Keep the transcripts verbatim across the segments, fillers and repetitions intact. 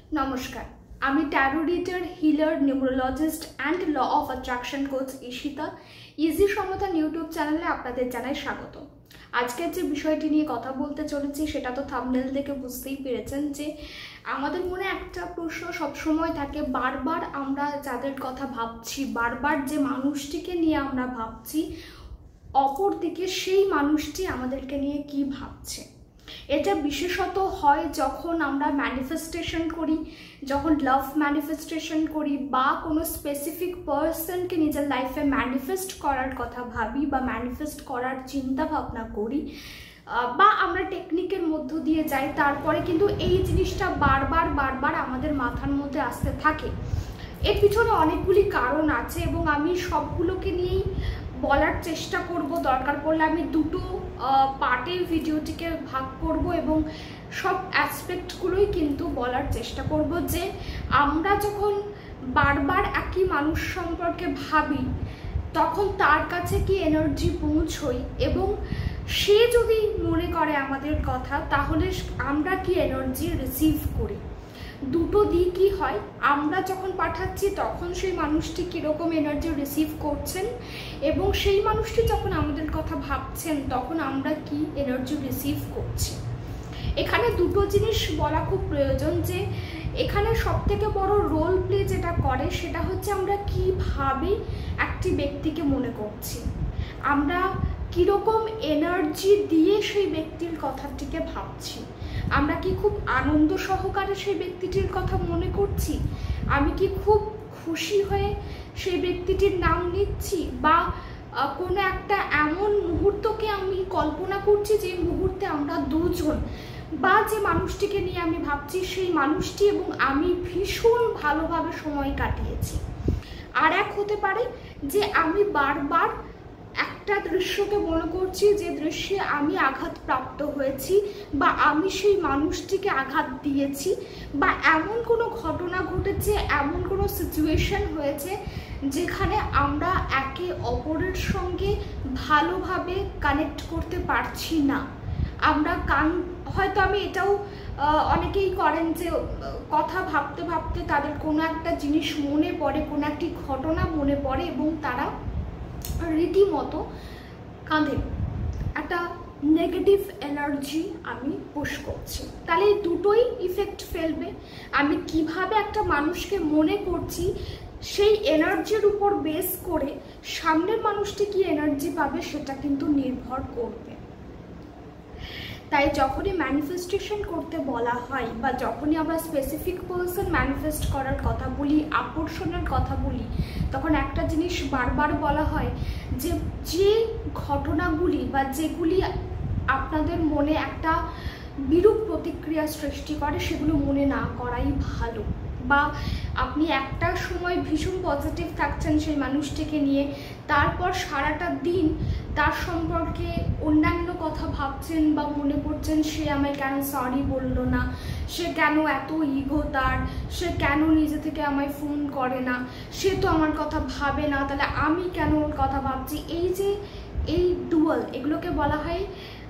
নমস্কার, আমি tarot reader, healer, numerologist and law of attraction coach Ishita. Easy সমাধান YouTube চ্যানেলে আপনাদের জানাই স্বাগত। আজকের যে বিষয়টি নিয়ে কথা বলতে চলেছি সেটা তো থাম্বনেল দেখে বুঝতেই পেরেছেন যে আমাদের মনে একটা প্রশ্ন সবসময় থাকে, বারবার আমরা যাদের কথা ভাবছি, বারবার যে মানুষটিকে নিয়ে আমরা ভাবছি, অপরদিকে সেই মানুষটি আমাদেরকে নিয়ে কি ভাবছে। এটা বিশেষত হয় যখন আমরা ম্যানিফেস্টেশন করি, যখন লাভ ম্যানিফেস্টেশন করি, বা কোনো স্পেসিফিক পার্সনকে নিজের লাইফে ম্যানিফেস্ট করার কথা ভাবি বা ম্যানিফেস্ট করার চিন্তা ভাবনা করি, বা আমরা টেকনিকের মধ্য দিয়ে যাই। তারপরে কিন্তু এই জিনিসটা বারবার বারবার আমাদের মাথার মধ্যে আসতে থাকে। এর পিছনে অনেকগুলি কারণ আছে এবং আমি সবগুলোকে নিয়েই বলার চেষ্টা করব। দরকার পড়লে আমি দুটো পার্টে ভিডিওটিকে ভাগ করব এবং সব অ্যাসপেক্টগুলোই কিন্তু বলার চেষ্টা করব যে আমরা যখন বারবার একই মানুষ সম্পর্কে ভাবি তখন তার কাছে কি এনার্জি পৌঁছই, এবং সে যদি মনে করে আমাদের কথা তাহলে আমরা কি এনার্জি রিসিভ করি। দুটো দিকই হয়। আমরা যখন পাঠাচ্ছি তখন সেই মানুষটি কীরকম এনার্জি রিসিভ করছেন, এবং সেই মানুষটি যখন আমাদের কথা ভাবছেন তখন আমরা কি এনার্জি রিসিভ করছি। এখানে দুটো জিনিস বলা খুব প্রয়োজন যে এখানে সবথেকে বড় রোল প্লে যেটা করে সেটা হচ্ছে আমরা কিভাবে একটি ব্যক্তিকে মনে করছি, আমরা কীরকম এনার্জি দিয়ে সেই ব্যক্তির কথাটিকে ভাবছি। আমরা কি খুব আনন্দ সহকারে সেই ব্যক্তিটির কথা মনে করছি, আমি কি খুব খুশি হয়ে সেই ব্যক্তিটির নাম নিচ্ছি, বা কোনো একটা এমন মুহূর্তকে আমি কল্পনা করছি যে মুহূর্তে আমরা দুজন বা যে মানুষটিকে নিয়ে আমি ভাবছি সেই মানুষটি এবং আমি ভীষণ ভালোভাবে সময় কাটিয়েছি। আর এক হতে পারে যে আমি বারবার একটা দৃশ্যকে মনে করছি যে দৃশ্যে আমি আঘাতপ্রাপ্ত হয়েছি, বা আমি সেই মানুষটিকে আঘাত দিয়েছি, বা এমন কোনো ঘটনা ঘটেছে, এমন কোনো সিচুয়েশন হয়েছে যেখানে আমরা একে অপরের সঙ্গে ভালোভাবে কানেক্ট করতে পারছি না। আমরা কান হয়তো আমি এটাও অনেকেই করেন যে কথা ভাবতে ভাবতে তাদের কোনো একটা জিনিস মনে পড়ে, কোনো একটি ঘটনা মনে পড়ে এবং তারা রীতিমতো কাঁদে, একটা নেগেটিভ এনার্জি আমি পুশ করছি। তাহলে এই দুটোই ইফেক্ট ফেলবে। আমি কিভাবে একটা মানুষকে মনে করছি সেই এনার্জির উপর বেস করে সামনের মানুষটি কি এনার্জি পাবে সেটা কিন্তু নির্ভর করবে। তাই যখনই ম্যানিফেস্টেশন করতে বলা হয় বা যখনই আমরা স্পেসিফিক পার্সন ম্যানিফেস্ট করার কথা বলি, আকর্ষণের কথা বলি, তখন একটা জিনিস বারবার বলা হয় যে যে ঘটনাগুলি বা যেগুলি আপনাদের মনে একটা বিরূপ প্রতিক্রিয়া সৃষ্টি করে সেগুলো মনে না করাই ভালো। বা আপনি একটা সময় ভীষণ পজিটিভ থাকছেন সেই মানুষটিকে নিয়ে, তারপর সারাটা দিন তার সম্পর্কে অন্যান্য কথা ভাবছেন বা মনে করছেন সে আমায় কেন সরি বললো না, সে কেন এত ইগো তার, সে কেন নিজে থেকে আমায় ফোন করে না, সে তো আমার কথা ভাবে না, তাহলে আমি কেন ওর কথা ভাবছি। এই যে এই ডুয়াল, এগুলোকে বলা হয়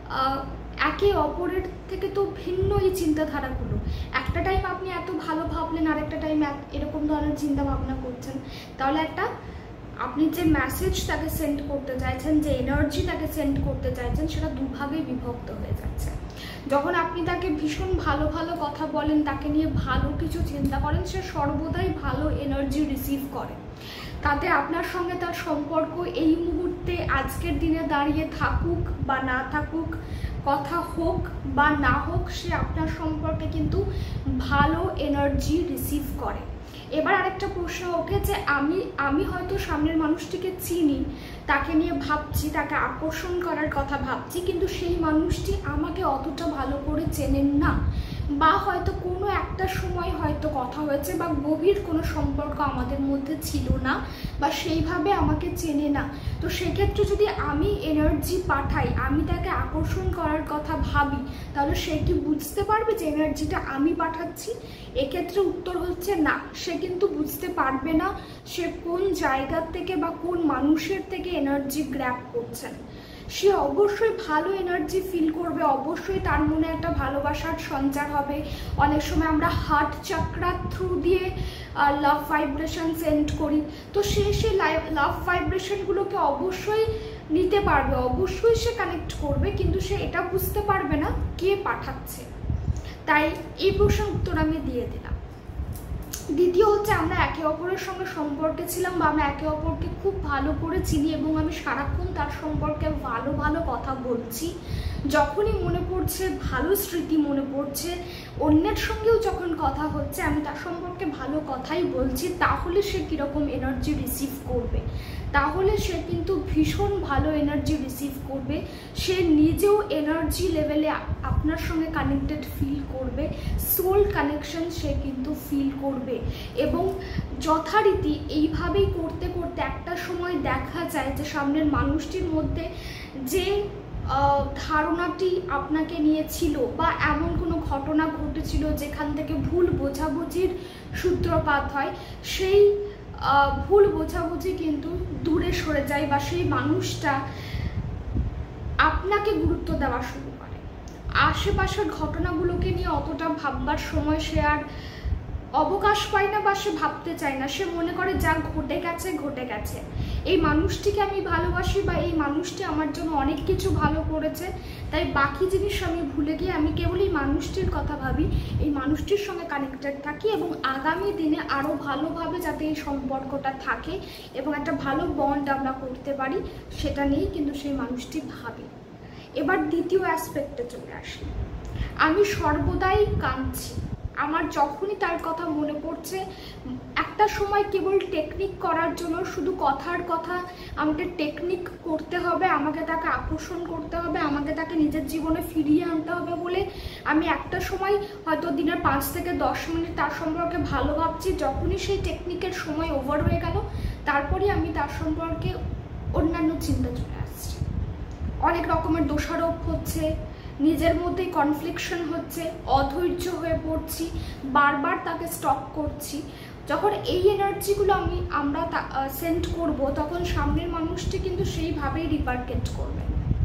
একে অপরের থেকে তো ভিন্ন এই চিন্তাধারাগুলো। একটা টাইম আপনি এত ভালো ভাবলেন, আরেকটা টাইম এরকম ধরনের চিন্তা ভাবনা করছেন, তাহলে একটা আপনি যে মেসেজ তাকে সেন্ড করতে চাইছেন, যে এনার্জি তাকে সেন্ড করতে চাইছেন, সেটা দুভাগে বিভক্ত হয়ে যাচ্ছে। যখন আপনি তাকে ভীষণ ভালো ভালো কথা বলেন, তাকে নিয়ে ভালো কিছু চিন্তা করেন, সে সর্বদাই ভালো এনার্জি রিসিভ করে। তাতে আপনার সঙ্গে তার সম্পর্ক এই মুহূর্তে আজকের দিনে দাঁড়িয়ে থাকুক বা না থাকুক, কথা হোক বা না হোক, সে আপনার সম্পর্কে কিন্তু ভালো এনার্জি রিসিভ করে। এবার আরেকটা প্রশ্ন ওকে যে আমি আমি হয়তো সামনের মানুষটিকে চিনি, তাকে নিয়ে ভাবছি, তাকে আকর্ষণ করার কথা ভাবছি, কিন্তু সেই মানুষটি আমাকে অতটা ভালো করে চেনেন না, বা হয়তো কোনো একটা সময় হয়তো কথা হয়েছে বা গভীর কোনো সম্পর্ক আমাদের মধ্যে ছিল না, বা সেইভাবে আমাকে চেনে না। তো সেক্ষেত্রে যদি আমি এনার্জি পাঠাই, আমি তাকে আকর্ষণ করার কথা ভাবি, তাহলে সে কি বুঝতে পারবে যে এনার্জিটা আমি পাঠাচ্ছি? এক্ষেত্রে উত্তর হচ্ছে না, সে কিন্তু বুঝতে পারবে না সে কোন জায়গা থেকে বা কোন মানুষের থেকে এনার্জি গ্র্যাব করছেন। সে অবশ্যই ভালো এনার্জি ফিল করবে, অবশ্যই তার মনে একটা ভালোবাসার সঞ্চার হবে। অনেক সময় আমরা হার্ট চাকরার থ্রু দিয়ে লাভ ভাইব্রেশন সেন্ড করি, তো সে সেই লাভ ভাইব্রেশনগুলোকে অবশ্যই নিতে পারবে, অবশ্যই সে কানেক্ট করবে, কিন্তু সে এটা বুঝতে পারবে না কে পাঠাচ্ছে। তাই এই প্রশ্নের উত্তর আমি দিয়ে দিলাম। দ্বিতীয় হচ্ছে, আমরা একে অপরের সঙ্গে সম্পর্কে ছিলাম বা আমরা একে অপরকে খুব ভালো করে চিনি এবং আমি সারাক্ষণ তার সম্পর্কে ভালো ভালো কথা বলছি। যখনই মনে পড়ছে, ভালো স্মৃতি মনে পড়ছে, অন্যের সঙ্গেও যখন কথা হচ্ছে, আমি তার সম্পর্কে ভালো কথাই বলছি, তাহলে সে কীরকম এনার্জি রিসিভ করবে? তাহলে সে কিন্তু ভীষণ ভালো এনার্জি রিসিভ করবে। সে নিজেও এনার্জি লেভেলে আপনার সঙ্গে কানেক্টেড ফিল করবে, সোল কানেকশন সে কিন্তু ফিল করবে। এবং যথারীতি এইভাবেই করতে করতে একটা সময় দেখা যায় যে সামনের মানুষটির মধ্যে যে ধারণাটি আপনাকে নিয়ে ছিল বা এমন কোনো ঘটনা ঘটেছিল যেখান থেকে ভুল বোঝাবুঝির সূত্রপাত হয়, সেই ভুল বোঝাবুঝি কিন্তু দূরে সরে যায় বা সেই মানুষটা আপনাকে গুরুত্ব দেওয়া শুরু করে। আশেপাশের ঘটনাগুলোকে নিয়ে অতটা ভাববার সময় সে আর অবকাশ পায় না বা সে ভাবতে চায় না। সে মনে করে যা ঘটে গেছে ঘটে গেছে, এই মানুষটিকে আমি ভালোবাসি বা এই মানুষটি আমার জন্য অনেক কিছু ভালো করেছে, তাই বাকি জিনিস আমি ভুলে গিয়ে আমি কেবল এই মানুষটির কথা ভাবি, এই মানুষটির সঙ্গে কানেক্টেড থাকি এবং আগামী দিনে আরও ভালোভাবে যাতে এই সম্পর্কটা থাকে এবং একটা ভালো বন্ড আমরা করতে পারি, সেটা নিয়েই কিন্তু সেই মানুষটি ভাবি। এবার দ্বিতীয় অ্যাসপেক্টে চলে আসি। আমি সর্বদাই কাঁদছি, আমার যখনই তার কথা মনে পড়ছে, একটা সময় কেবল টেকনিক করার জন্য, শুধু কথার কথা আমাকে টেকনিক করতে হবে, আমাকে তাকে আকর্ষণ করতে হবে, আমাকে তাকে নিজের জীবনে ফিরিয়ে আনতে হবে বলে আমি একটা সময় হয়তো দিনের পাঁচ থেকে দশ মিনিট তার সম্পর্কে ভালো ভাবছি। যখনই সেই টেকনিকের সময় ওভার হয়ে গেল, তারপরে আমি তার সম্পর্কে অন্যান্য চিন্তা চলে আসছে, অনেক রকমের দোষারোপ হচ্ছে, নিজের মধ্যে কনফ্লিকশন হচ্ছে, অধৈর্য হয়ে পড়ছি, বারবার তাকে স্টপ করছি। যখন এই এনার্জিগুলো আমি আমরা সেন্ড করব, তখন সামনের মানুষটি কিন্তু সেইভাবেই রিপারকেট করবে,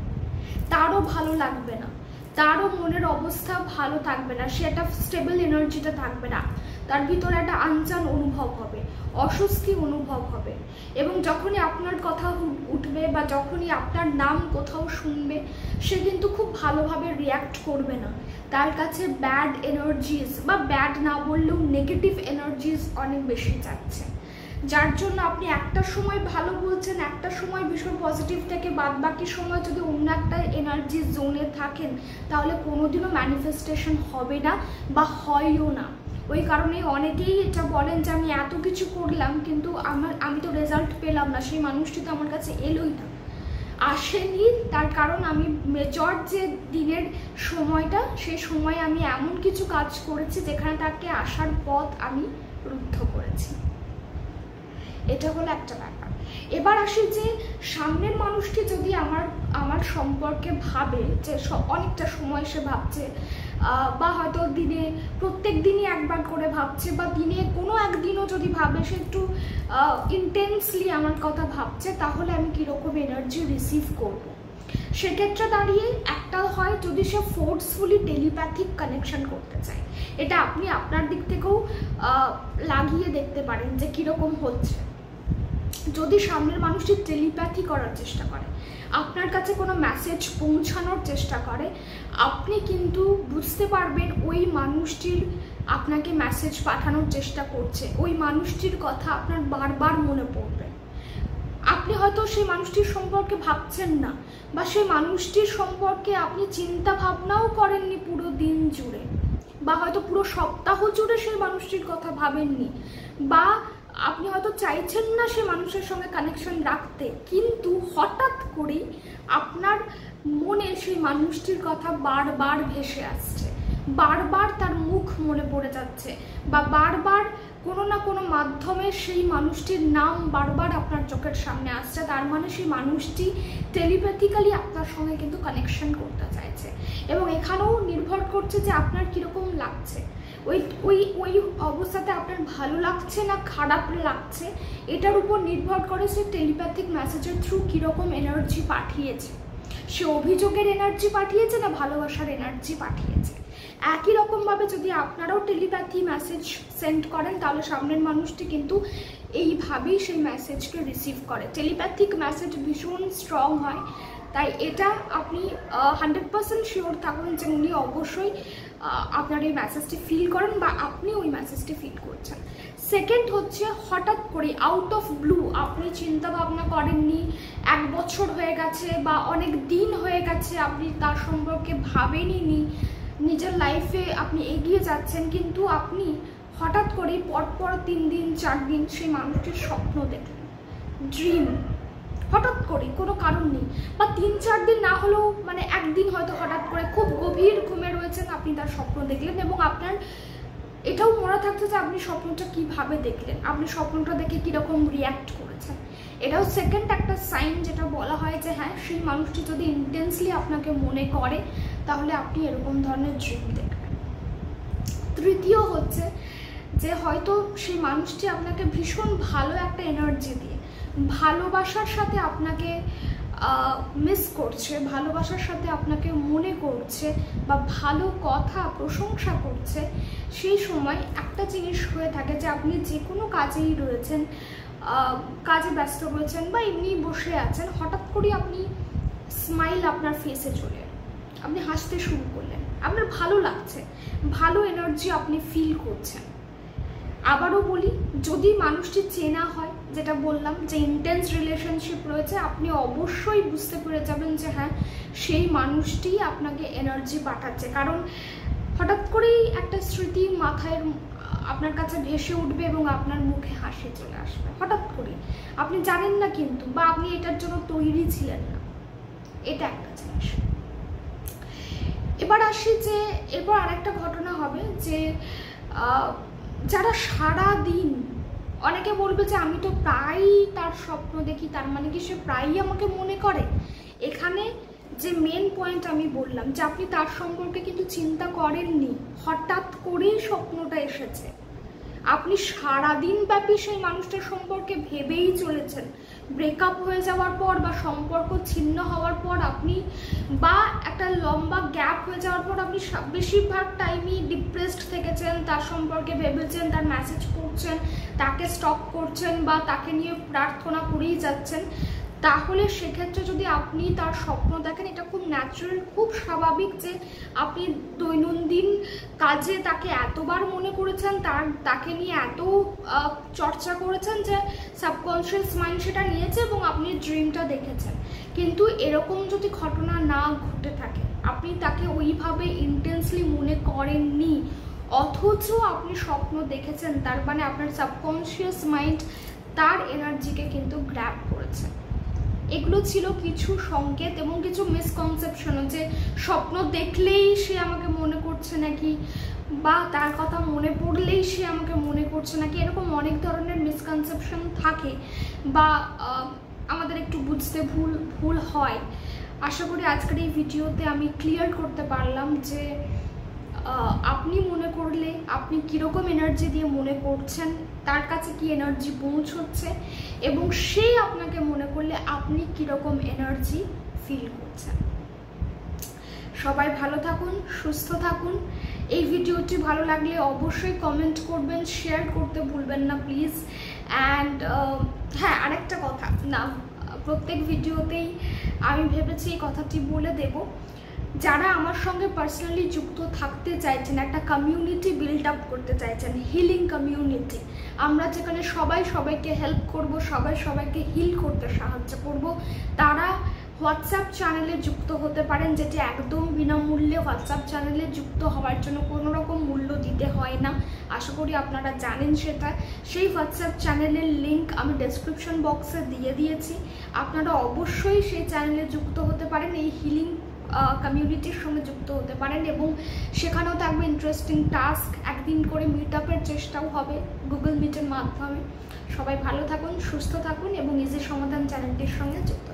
তারও ভালো লাগবে না, তারও মনের অবস্থা ভালো থাকবে না, সে একটা স্টেবল এনার্জিটা থাকবে না, তার ভিতরে একটা আনচান অনুভব হবে, অস্বস্তি অনুভব হবে। এবং যখনই আপনার কথা উঠবে বা যখনই আপনার নাম কোথাও শুনবে, সে কিন্তু খুব ভালোভাবে রিয়্যাক্ট করবে না। তার কাছে ব্যাড এনার্জিস বা ব্যাড না বললেও নেগেটিভ এনার্জিস অনেক বেশি যাচ্ছে, যার জন্য আপনি একটা সময় ভালো বলছেন, একটা সময় ভীষণ পজিটিভ থেকে বাদ বাকি সময় যদি অন্য একটা এনার্জি জোনে থাকেন, তাহলে কোনোদিনও ম্যানিফেস্টেশন হবে না বা হয়ও না। ওই কারণে অনেকেই এটা বলেন যে আমি এত কিছু করলাম কিন্তু আমার আমি তো রেজাল্ট পেলাম না, সেই মানুষটি তো আমার কাছে এলোই না, আসেনি। তার কারণ আমি মেজর যে দিনের সময়টা, সেই সময় আমি এমন কিছু কাজ করেছি যেখানে তাকে আসার পথ আমি রুদ্ধ করেছি। এটা হলো একটা ব্যাপার। এবার আসি যে সামনের মানুষটি যদি আমার আমার সম্পর্কে ভাবে যে অনেকটা সময় সে ভাবছে, বা হয়তো দিনে প্রত্যেক দিনই একবার করে ভাবছে, বা দিনে কোনো একদিনও যদি ভাবে সে একটু ইন্টেন্সলি আমার কথা ভাবছে, তাহলে আমি কীরকম এনার্জি রিসিভ করব। সেক্ষেত্রে দাঁড়িয়ে একটা হয়, যদি সে ফোর্সফুলি টেলিপ্যাথিক কানেকশন করতে চায়, এটা আপনি আপনার দিক থেকেও লাগিয়ে দেখতে পারেন যে কীরকম হচ্ছে। যদি সামনের মানুষটি টেলিপ্যাথি করার চেষ্টা করে, আপনার কাছে কোনো মেসেজ পৌঁছানোর চেষ্টা করে, আপনি কিন্তু বুঝতে পারবেন ওই মানুষটির আপনাকে মেসেজ পাঠানোর চেষ্টা করছে, ওই মানুষটির কথা আপনার বারবার মনে পড়বে। আপনি হয়তো সেই মানুষটির সম্পর্কে ভাবছেন না, বা সেই মানুষটির সম্পর্কে আপনি চিন্তা ভাবনাও করেননি পুরো দিন জুড়ে, বা হয়তো পুরো সপ্তাহ জুড়ে সেই মানুষটির কথা ভাবেননি, বা আপনি হয়তো চাইছেন না সে মানুষের সঙ্গে কানেকশন রাখতে, কিন্তু হঠাৎ করেই আপনার মনে সেই মানুষটির কথা বারবার ভেসে আসছে, বারবার তার মুখ মনে পড়ে যাচ্ছে, বা বারবার কোনো না কোনো মাধ্যমে সেই মানুষটির নাম বারবার আপনার চোখের সামনে আসছে। তার মানে সেই মানুষটি টেলিপ্যাথিক্যালি আপনার সঙ্গে কিন্তু কানেকশন করতে চাইছে। এবং এখানেও নির্ভর করছে যে আপনার কীরকম লাগছে, ওই ওই ওই অবস্থাতে আপনার ভালো লাগছে না খারাপ লাগছে, এটার উপর নির্ভর করে সে টেলিপ্যাথিক মেসেজের থ্রু কীরকম এনার্জি পাঠিয়েছে। সে অভিযোগের এনার্জি পাঠিয়েছে না ভালোবাসার এনার্জি পাঠিয়েছে। একই রকমভাবে যদি আপনারাও টেলিপ্যাথি মেসেজ সেন্ড করেন তাহলে সামনের মানুষটি কিন্তু এইভাবেই সেই মেসেজকে রিসিভ করে। টেলিপ্যাথিক মেসেজ ভীষণ স্ট্রং হয়, তাই এটা আপনি হান্ড্রেড পার্সেন্ট শিওর থাকুন যে উনি অবশ্যই আপনার এই মেসেজটি ফিল করেন বা আপনি ওই মেসেজটি ফিল করছেন। সেকেন্ড হচ্ছে হঠাৎ করে আউট অফ ব্লু আপনি চিন্তা ভাবনা করেননি, এক বছর হয়ে গেছে বা অনেক দিন হয়ে গেছে আপনি তার সম্পর্কে ভাবেননি, নিজের লাইফে আপনি এগিয়ে যাচ্ছেন, কিন্তু আপনি হঠাৎ করে পরপর তিন দিন চার দিন সেই মানুষটির স্বপ্ন দেখলেন, ড্রিম হঠাৎ করে কোনো কারণ নেই, বা তিন চার দিন না হলেও মানে একদিন হয়তো হঠাৎ করে খুব গভীর ঘুমে রয়েছেন, আপনি তার স্বপ্ন দেখলেন এবং আপনার এটাও মনে থাকছে যে আপনি স্বপ্নটা কিভাবে দেখলেন, আপনি স্বপ্নটা দেখে কীরকম রিয়্যাক্ট করেছেন। এটাও সেকেন্ড একটা সাইন যেটা বলা হয় যে হ্যাঁ সেই মানুষটি যদি ইন্টেন্সলি আপনাকে মনে করে তাহলে আপনি এরকম ধরনের ড্রিম দেখবেন। তৃতীয় হচ্ছে যে হয়তো সেই মানুষটি আপনাকে ভীষণ ভালো একটা এনার্জি দিয়ে ভালোবাসার সাথে আপনাকে মিস করছে, ভালোবাসার সাথে আপনাকে মনে করছে বা ভালো কথা প্রশংসা করছে। সেই সময় একটা জিনিস হয়ে থাকে যে আপনি যে কোনো কাজেই রয়েছেন, কাজে ব্যস্ত রয়েছেন বা এমনি বসে আছেন, হঠাৎ করে আপনি স্মাইল আপনার ফেসে চলে, আপনি হাসতে শুরু করলেন, আপনার ভালো লাগছে, ভালো এনার্জি আপনি ফিল করছেন। আবারও বলি, যদি মানুষটি চেনা হয়, যেটা বললাম যে ইন্টেন্স রিলেশনশিপ রয়েছে, আপনি অবশ্যই বুঝতে পেরে যাবেন যে হ্যাঁ সেই মানুষটি আপনাকে এনার্জি পাঠাচ্ছে। কারণ হঠাৎ করেই একটা স্মৃতি মাথায় আপনার কাছে ভেসে উঠবে এবং আপনার মুখে হাসি চলে আসবে হঠাৎ করে, আপনি জানেন না কিন্তু, বা আপনি এটার জন্য তৈরি ছিলেন না। এটা একটা জিনিস। এবার আসি যে এরপর আরেকটা ঘটনা হবে যে যারা সারা দিন, অনেকে বলবে যে আমি তো প্রায়ই তার স্বপ্ন দেখি, তার মানে কি সে প্রায়ই আমাকে মনে করে। এখানে যে মেন পয়েন্ট আমি বললাম যে আপনি তার সম্পর্কে কিন্তু চিন্তা করেননি, হঠাৎ করেই স্বপ্নটা এসেছে। আপনি সারাদিন ব্যাপী সেই মানুষটার সম্পর্কে ভেবেই চলেছেন। ব্রেকআপ হয়ে যাওয়ার পর বা সম্পর্ক ছিন্ন হওয়ার পর আপনি, বা একটা লম্বা গ্যাপ হয়ে যাওয়ার পর আপনি বেশিরভাগ টাইমই ডিপ্রেসড থেকেছেন, তার সম্পর্কে ভেবেছেন, তার মেসেজ পড়ছেন, তাকে স্টক করছেন বা তাকে নিয়ে প্রার্থনা করেই যাচ্ছেন। তাহলে সেক্ষেত্রে যদি আপনি তার স্বপ্ন দেখেন, এটা খুব ন্যাচারাল, খুব স্বাভাবিক যে আপনি দৈনন্দিন কাজে তাকে এতবার মনে করেছেন, তার তাকে নিয়ে এত চর্চা করেছেন যে সাবকনশিয়াস মাইন্ড সেটা নিয়েছে এবং আপনি ড্রিমটা দেখেছেন। কিন্তু এরকম যদি ঘটনা না ঘটে থাকে, আপনি তাকে ওইভাবে ইন্টেন্সলি মনে করেননি, অথচ আপনি স্বপ্ন দেখেছেন, তার মানে আপনার সাবকনশিয়াস মাইন্ড তার এনার্জিকে কিন্তু গ্র্যাব করেছে। এগুলো ছিল কিছু সংকেত এবং কিছু মিসকনসেপশনও, যে স্বপ্ন দেখলেই সে আমাকে মনে করছে নাকি, বা তার কথা মনে পড়লেই সে আমাকে মনে করছে নাকি, এরকম অনেক ধরনের মিসকনসেপশন থাকে বা আমাদের একটু বুঝতে ভুল ভুল হয়। আশা করি আজকের এই ভিডিওতে আমি ক্লিয়ার করতে পারলাম যে আপনি মনে করলে আপনি কীরকম এনার্জি দিয়ে মনে করছেন, তার কাছে কি এনার্জি পৌঁছচ্ছে, এবং সে আপনাকে মনে করলে আপনি কীরকম এনার্জি ফিল করছেন। সবাই ভালো থাকুন, সুস্থ থাকুন। এই ভিডিওটি ভালো লাগলে অবশ্যই কমেন্ট করবেন, শেয়ার করতে ভুলবেন না প্লিজ। অ্যান্ড হ্যাঁ, আরেকটা কথা, না প্রত্যেক ভিডিওতেই আমি ভেবেছি এই কথাটি বলে দেব, যারা আমার সঙ্গে পার্সোনালি যুক্ত থাকতে চাইছেন, একটা কমিউনিটি বিল্ড আপ করতে চাইছেন, হিলিং কমিউনিটি, আমরা যেখানে সবাই সবাইকে হেল্প করব, সবাই সবাইকে হিল করতে সাহায্য করব, তারা হোয়াটসঅ্যাপ চ্যানেলে যুক্ত হতে পারেন, যেটি একদম বিনামূল্যে। হোয়াটসঅ্যাপ চ্যানেলে যুক্ত হওয়ার জন্য কোনো রকম মূল্য দিতে হয় না, আশা করি আপনারা জানেন সেটা। সেই হোয়াটসঅ্যাপ চ্যানেলের লিঙ্ক আমি ডেসক্রিপশন বক্সে দিয়ে দিয়েছি, আপনারা অবশ্যই সেই চ্যানেলে যুক্ত হতে পারেন, এই হিলিং কমিউনিটির সঙ্গে যুক্ত হতে পারেন, এবং সেখানেও থাকবে ইন্টারেস্টিং টাস্ক, একদিন করে মিট আপের চেষ্টাও হবে গুগল মিটের মাধ্যমে। সবাই ভালো থাকুন, সুস্থ থাকুন এবং ইজি সমাধান চ্যানেলটির সঙ্গে যুক্ত